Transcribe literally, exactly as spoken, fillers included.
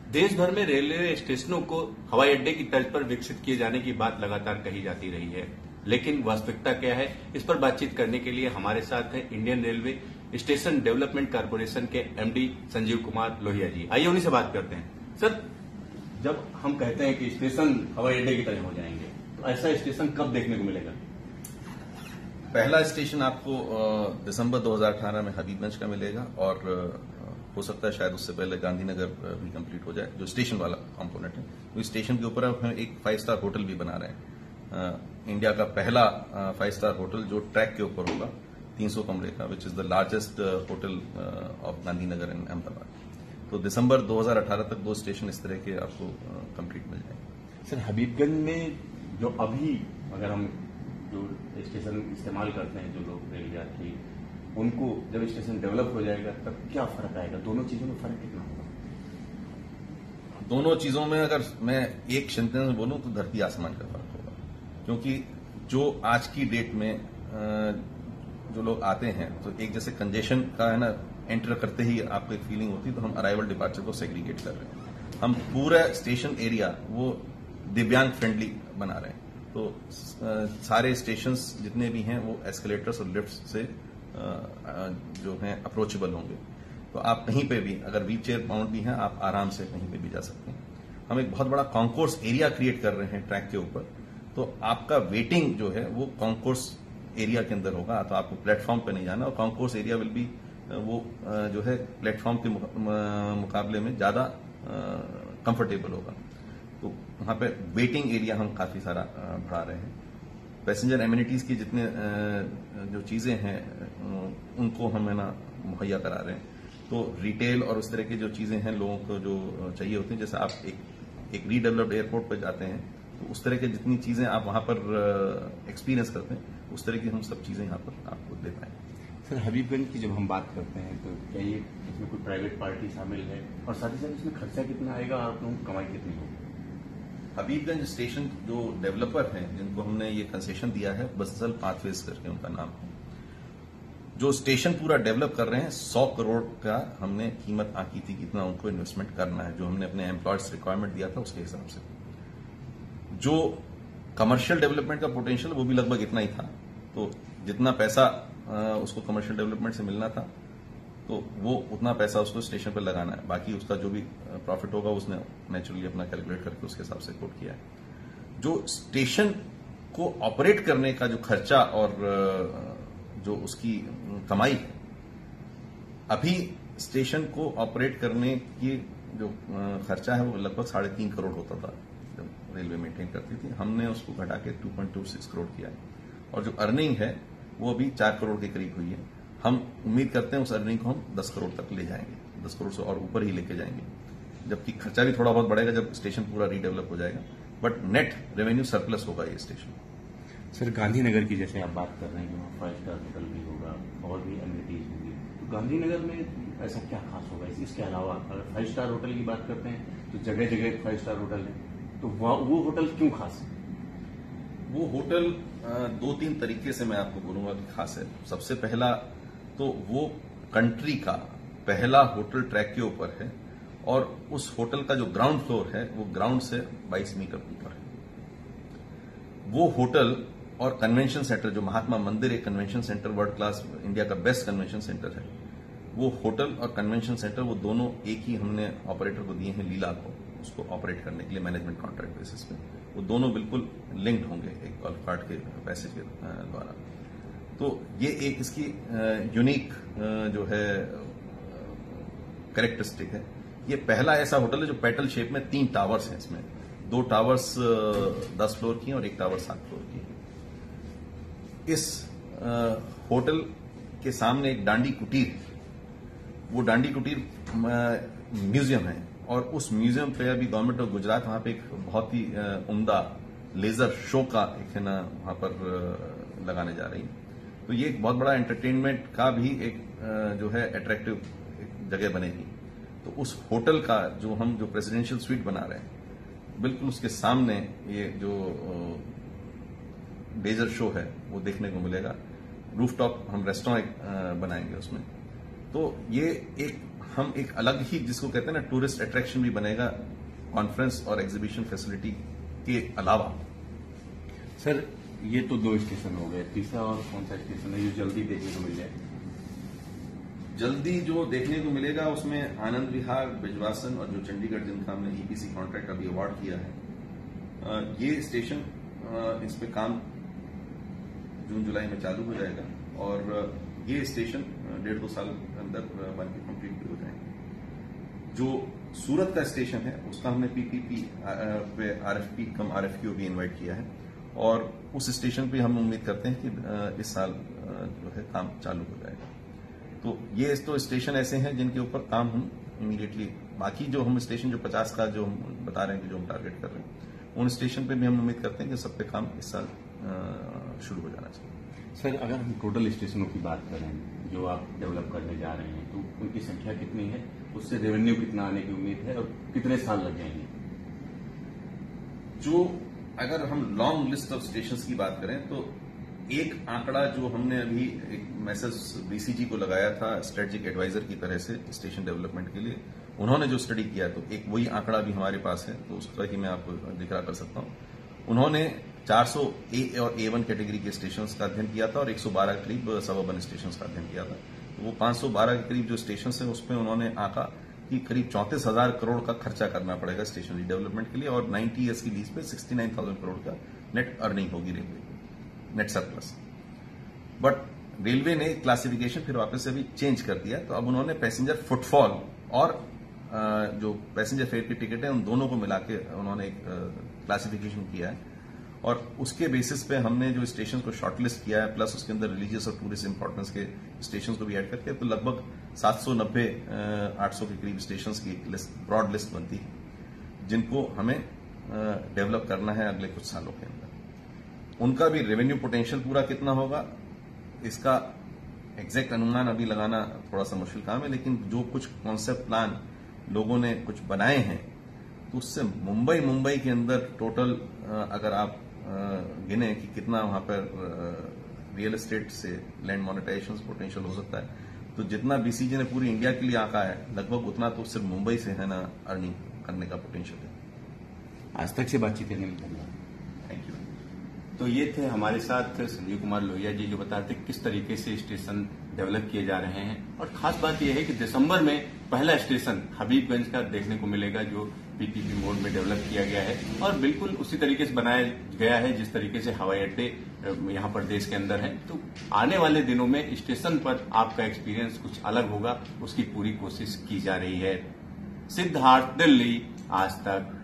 देश भर में रेलवे स्टेशनों को हवाई अड्डे की तर्ज पर विकसित किए जाने की बात लगातार कही जाती रही है, लेकिन वास्तविकता क्या है, इस पर बातचीत करने के लिए हमारे साथ हैं Indian railway station development corporation के एमडी संजीव कुमार लोहिया जी। आइए उन्हीं से बात करते हैं। सर, जब हम कहते हैं कि स्टेशन हवाई अड्डे की तरह हो जाएंगे, तो ऐसा स्टेशन कब देखने को मिलेगा? पहला स्टेशन आपको दिसंबर दो हज़ार अठारह में हबीबगंज का मिलेगा और हो सकता है शायद उससे पहले गांधीनगर भी कंप्लीट हो जाए, जो स्टेशन वाला कंपोनेंट है। तो स्टेशन के ऊपर हम एक फाइव स्टार होटल भी बना रहे हैं, इंडिया का पहला फाइव स्टार होटल जो ट्रैक के ऊपर होगा, तीन सौ कमरे का, which is the largest hotel of Gandhinagar and Ahmedabad. तो दिसंबर दो हज़ार अठारह तक दो स्टेशन इस तरह के आपको कंप्लीट मिल जाएंगे। सर, हबीबगंज में जो अभी अगर हम जो स्टेशन इस्तेमाल करते हैं, जो लोग रेल यात्री, उनको जब स्टेशन डेवलप हो जाएगा तब क्या फर्क आएगा? दोनों चीजों में फर्क कितना होगा? दोनों चीजों में अगर मैं एक सेंटेंस में बोलूं तो धरती आसमान का फर्क होगा, क्योंकि जो आज की डेट में जो लोग आते हैं तो एक जैसे कंजेशन का है ना, एंटर करते ही आपको एक फीलिंग होती है, तो हम अराइवल डिपार्चर को सेग्रीगेट कर रहे हैं। हम पूरा स्टेशन एरिया वो दिव्यांग फ्रेंडली बना रहे हैं। तो सारे स्टेशंस जितने भी हैं वो एस्केलेटर्स और लिफ्ट से जो हैं अप्रोचेबल होंगे। तो आप कहीं पे भी, अगर व्हील चेयर माउंट भी हैं, आप आराम से कहीं पे भी जा सकते हैं। हम एक बहुत बड़ा कॉन्कोर्स एरिया क्रिएट कर रहे हैं ट्रैक के ऊपर, तो आपका वेटिंग जो है वो कॉन्कोर्स एरिया के अंदर होगा, तो आपको प्लेटफॉर्म पे नहीं जाना। और कॉन्कोर्स एरिया विल बी वो जो है प्लेटफॉर्म के मुकाबले में ज्यादा कंफर्टेबल होगा। तो वहां पे वेटिंग एरिया हम काफी सारा बढ़ा रहे हैं। पैसेंजर एमिनिटीज की जितने जो चीजें हैं उनको हम है ना मुहैया करा रहे हैं। तो रिटेल और उस तरह की जो चीजें हैं लोगों को जो चाहिए होती हैं, जैसे आप एक एक रीडेवलप्ड एयरपोर्ट पर जाते हैं तो उस तरह की जितनी चीजें आप वहां पर एक्सपीरियंस करते हैं, उस तरह की हम सब चीजें यहाँ पर आपको दे पाएंगे। सर, हबीबगंज की जब हम बात करते हैं तो क्या ये इसमें कोई प्राइवेट पार्टी शामिल है, और साथ ही साथ इसमें खर्चा कितना आएगा और आप लोगों की कमाई कितनी होगी? हबीबगंज स्टेशन जो डेवलपर हैं, जिनको हमने ये कंसेशन दिया है, बसल पाथवेज करके उनका नाम है, जो स्टेशन पूरा डेवलप कर रहे हैं, सौ करोड़ का हमने कीमत आंकी थी कितना उनको इन्वेस्टमेंट करना है, जो हमने अपने एम्प्लॉयज रिक्वायरमेंट दिया था उसके हिसाब से। जो कमर्शियल डेवलपमेंट का पोटेंशियल वो भी लगभग इतना ही था। तो जितना पैसा उसको कमर्शियल डेवलपमेंट से मिलना था, तो वो उतना पैसा उसको स्टेशन पर लगाना है। बाकी उसका जो भी प्रॉफिट होगा उसने नेचुरली अपना कैलकुलेट करके उसके हिसाब से कोट किया है। जो स्टेशन को ऑपरेट करने का जो खर्चा और जो उसकी कमाई है, अभी स्टेशन को ऑपरेट करने की जो खर्चा है वो लगभग साढ़े तीन करोड़ होता था जब रेलवे मेंटेन करती थी। हमने उसको घटा के two point two six crore किया है, और जो अर्निंग है वो अभी चार करोड़ के करीब हुई है। हम उम्मीद करते हैं उस अर्निंग को हम दस करोड़ तक ले जाएंगे, दस करोड़ से और ऊपर ही लेके जाएंगे, जबकि खर्चा भी थोड़ा बहुत बढ़ेगा जब स्टेशन पूरा रीडेवलप हो जाएगा, बट नेट रेवेन्यू सरप्लस होगा ये स्टेशन। सर, गांधीनगर की जैसे आप बात कर रहे हैं कि वहाँ फाइव स्टार होटल भी होगा और भी एमिनिटीज होंगी, तो गांधीनगर में ऐसा क्या खास होगा? इसके अलावा अगर फाइव स्टार होटल की बात करते हैं तो जगह जगह फाइव स्टार होटल है, तो वो होटल क्यों खास है? वो होटल दो तीन तरीके से मैं आपको बोलूंगा कि खास है। सबसे पहला तो वो कंट्री का पहला होटल ट्रैक के ऊपर है, और उस होटल का जो ग्राउंड फ्लोर है वो ग्राउंड से बाईस मीटर ऊपर है। वो होटल और कन्वेंशन सेंटर, जो महात्मा मंदिर एक convention centre, world class, India का बेस्ट कन्वेंशन सेंटर है, वो होटल और कन्वेंशन सेंटर वो दोनों एक ही हमने ऑपरेटर को दिए हैं, लीला को, उसको ऑपरेट करने के लिए मैनेजमेंट कॉन्ट्रैक्ट बेसिस पे। वो दोनों बिल्कुल लिंक्ड होंगे एक गोल्फ कार्ट के पैसेज के द्वारा। तो ये एक इसकी यूनिक जो है कैरेक्टरिस्टिक है। ये पहला ऐसा होटल है जो पेटल शेप में तीन टावर्स हैं, इसमें दो टावर्स दस फ्लोर की हैं और एक टावर सात फ्लोर की है। इस होटल के सामने एक डांडी कुटीर, वो डांडी कुटीर म्यूजियम है, और उस म्यूजियम पे अभी गवर्नमेंट ऑफ गुजरात वहां पे एक बहुत ही उम्दा लेजर शो का एक है ना वहां पर लगाने जा रही है। तो ये एक बहुत बड़ा एंटरटेनमेंट का भी एक जो है अट्रैक्टिव जगह बनेगी। तो उस होटल का जो हम जो प्रेसिडेंशियल स्वीट बना रहे हैं, बिल्कुल उसके सामने ये जो लेजर शो है वो देखने को मिलेगा। रूफटॉप हम रेस्टोरेंट बनाएंगे उसमें। तो ये एक हम एक अलग ही जिसको कहते हैं ना टूरिस्ट अट्रैक्शन भी बनेगा कॉन्फ्रेंस और एग्जीबिशन फैसिलिटी के अलावा। सर ये तो दो स्टेशन हो गए, तीसरा और कौन सा स्टेशन है जो जल्दी देखने को मिल जाए? जल्दी जो देखने को मिलेगा उसमें आनंद विहार, बिजवासन और जो चंडीगढ़ जिनका हमने ईपीसी कॉन्ट्रैक्ट अभी अवार्ड किया है, ये स्टेशन इस पे काम जून जुलाई में चालू हो जाएगा और ये स्टेशन डेढ़ दो साल के अंदर बन के कंप्लीट भी हो जाएंगे। जो सूरत का स्टेशन है उसका हमने पीपीपी पे आरएफपी कम आरएफक्यू भी इनवाइट किया है और उस स्टेशन पे हम उम्मीद करते हैं कि इस साल जो है काम चालू हो जाएगा। तो ये तो स्टेशन ऐसे हैं जिनके ऊपर काम हम इमीडिएटली, बाकी जो हम स्टेशन जो पचास का जो हम बता रहे हैं कि जो हम टारगेट कर रहे हैं उन स्टेशन पे भी हम उम्मीद करते हैं कि सब पे काम इस साल शुरू हो जाना चाहिए। सर अगर हम टोटल स्टेशनों की बात करें जो आप डेवलप करने जा रहे हैं तो उनकी संख्या कितनी है, उससे रेवेन्यू कितना आने की उम्मीद है और कितने साल लग जाएंगे? जो अगर हम लॉन्ग लिस्ट ऑफ स्टेशंस की बात करें तो एक आंकड़ा जो हमने अभी एक मैसेज बीसीजी को लगाया था स्ट्रेटेजिक एडवाइजर की तरह से स्टेशन डेवलपमेंट के लिए, उन्होंने जो स्टडी किया तो एक वही आंकड़ा भी हमारे पास है तो उसका ही मैं आपको दिखा कर सकता हूं। उन्होंने चार सौ ए और ए वन कैटेगरी के स्टेशंस का अध्ययन किया था और एक सौ बारह के करीब सबअर्बन स्टेशंस का अध्ययन किया था। तो वो पांच सौ बारह के करीब जो स्टेशंस हैं उसमें उन्होंने आंका कि करीब चौंतीस हजार करोड़ का खर्चा करना पड़ेगा स्टेशनरी डेवलपमेंट के लिए और नाइन्टी ईयर्स की लीज पे सिक्सटी नाइन थाउजेंड करोड़ का नेट अर्निंग होगी railway, net surplus. But railway ने क्लासिफिकेशन फिर वापस से अभी चेंज कर दिया, तो अब उन्होंने पैसेंजर फुटफॉल और जो पैसेंजर फेयर की टिकट है उन दोनों को मिला के उन्होंने एक क्लासिफिकेशन किया है और उसके बेसिस पे हमने जो स्टेशन को शॉर्टलिस्ट किया है प्लस उसके अंदर रिलीजियस और टूरिस्ट इंपॉर्टेंस के स्टेशन को भी ऐड करके तो लगभग सात सौ नब्बे आठ सौ के करीब स्टेशन की लिस्ट, ब्रॉड लिस्ट बनती है जिनको हमें डेवलप करना है अगले कुछ सालों के अंदर। उनका भी रेवेन्यू पोटेंशियल पूरा कितना होगा इसका एग्जैक्ट अनुमान अभी लगाना थोड़ा सा मुश्किल काम है, लेकिन जो कुछ कॉन्सेप्ट प्लान लोगों ने कुछ बनाए हैं तो उससे मुंबई मुंबई के अंदर टोटल अगर आप गिने कि कितना वहां पर रियल एस्टेट से लैंड मोनेटाइजेशन पोटेंशियल हो सकता है, तो जितना बीसीजी ने पूरी इंडिया के लिए आंका है लगभग उतना तो सिर्फ मुंबई से है ना अर्निंग करने का पोटेंशियल है। आज तक से बातचीत करने में धन्यवाद। Thank you. तो ये थे हमारे साथ संजीव कुमार लोहिया जी जो बताते किस तरीके से स्टेशन डेवलप किए जा रहे हैं और खास बात यह है कि दिसंबर में पहला स्टेशन हबीबगंज का देखने को मिलेगा जो पीपीपी मोड में डेवलप किया गया है और बिल्कुल उसी तरीके से बनाया गया है जिस तरीके से हवाई अड्डे यहाँ पर देश के अंदर हैं। तो आने वाले दिनों में स्टेशन पर आपका एक्सपीरियंस कुछ अलग होगा, उसकी पूरी कोशिश की जा रही है। सिद्धार्थ, दिल्ली, आज तक।